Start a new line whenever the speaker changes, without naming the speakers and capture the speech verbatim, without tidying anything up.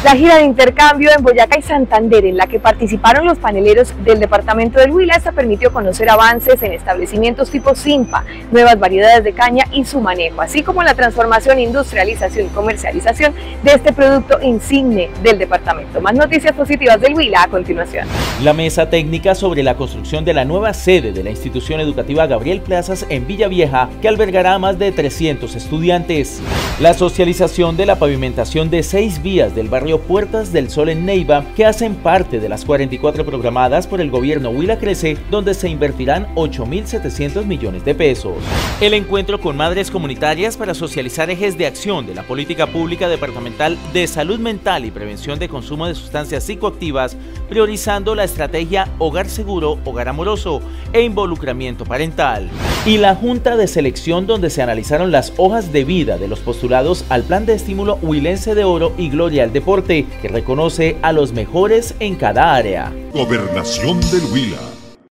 La gira de intercambio en Boyacá y Santander, en la que participaron los paneleros del departamento del Huila, esta permitió conocer avances en establecimientos tipo Simpa, nuevas variedades de caña y su manejo, así como la transformación, industrialización y comercialización de este producto insigne del departamento. Más noticias positivas del Huila a continuación.
La mesa técnica sobre la construcción de la nueva sede de la institución educativa Gabriel Plazas en Villavieja, que albergará a más de trescientos estudiantes. La socialización de la pavimentación de seis vías del barrio Puertas del Sol en Neiva, que hacen parte de las cuarenta y cuatro programadas por el gobierno Huila Crece, donde se invertirán ocho mil setecientos millones de pesos. El encuentro con madres comunitarias para socializar ejes de acción de la política pública departamental de salud mental y prevención de consumo de sustancias psicoactivas, priorizando la estrategia Hogar Seguro, Hogar Amoroso e involucramiento parental. Y la Junta de Selección, donde se analizaron las hojas de vida de los postulados al Plan de Estímulo Huilense de Oro y Gloria al Deporte, que reconoce a los mejores en cada área.
Gobernación del Huila.